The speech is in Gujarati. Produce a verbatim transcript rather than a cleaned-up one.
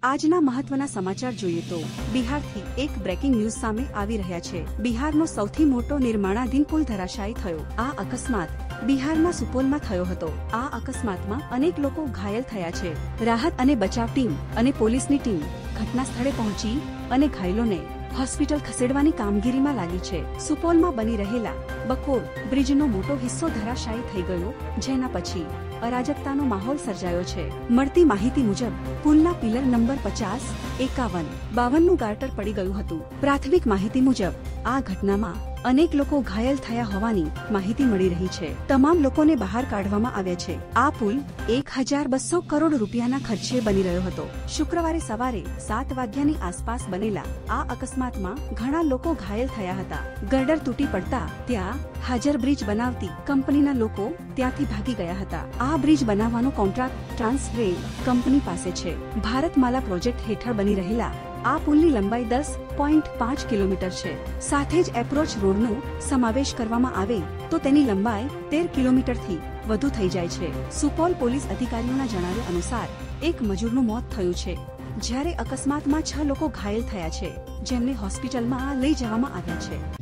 આજના મહત્વના સમાચાર જોઈએ તો બિહારથી એક બ્રેકિંગ ન્યૂઝ સામે આવી રહ્યા છે। બિહારનો સૌથી મોટો નિર્માણાધીન પુલ ધરાશાયી થયો। આ અકસ્માત બિહારના સુપોલમાં થયો હતો। આ અકસ્માતમાં અનેક લોકો ઘાયલ થયા છે। રાહત અને બચાવ ટીમ અને પોલીસની ટીમ ઘટના સ્થળે પહોંચી અને ઘાયલોને હોસ્પિટલ ખસેડવાની કામગીરીમાં લાગી છે। સુપોલમાં બની રહેલા બકોર બ્રિજનો મોટો હિસ્સો ધરાશાયી થઈ ગયો, જેના પછી અરાજકતાનો માહોલ સર્જાયો છે। મળતી માહિતી મુજબ પુલના પિલર નંબર પચાસ, એકાવન, બાવન નું ગાર્ટર પડી ગયું હતું। પ્રાથમિક માહિતી મુજબ આ ઘટનામાં અનેક લોકો ઘાયલ થયા હોવાની માહિતી મળી રહી છે। તમામ લોકોને બહાર કાઢવામાં આવ્યા છે। આ પુલ એક હજાર બસો કરોડ રૂપિયાના ખર્ચે બની રહ્યો હતો। શુક્રવારે સવારે સાત વાગ્યાની આસપાસ બનેલા આ અકસ્માતમાં ઘણા લોકો ઘાયલ થયા હતા। ગર્ડર તૂટી પડતા ત્યાં હાજર બ્રિજ બનાવતી કંપનીના લોકો ત્યાંથી ભાગી ગયા હતા। આ બ્રિજ બનાવવાનો કોન્ટ્રાક્ટ ટ્રાન્સરેલ કંપની પાસે છે। ભારતમાલા પ્રોજેક્ટ હેઠળ બની રહેલા આ પુલની લંબાઈ દસ પોઈન્ટ પાંચ કિલોમીટર છે। સાથે જ એપ્રોચ રોડનો સમાવેશ કરવામાં આવે તો તેની લંબાઈ તેર કિલોમીટરથી વધુ થઈ જાય છે। સુપોલ પોલીસ અધિકારીઓના જણાવ્યા અનુસાર એક મજૂરનું મોત થયું છે, જ્યારે અકસ્માતમાં છ લોકો ઘાયલ થયા છે, જેમને હોસ્પિટલમાં લઈ જવામાં આવ્યા છે।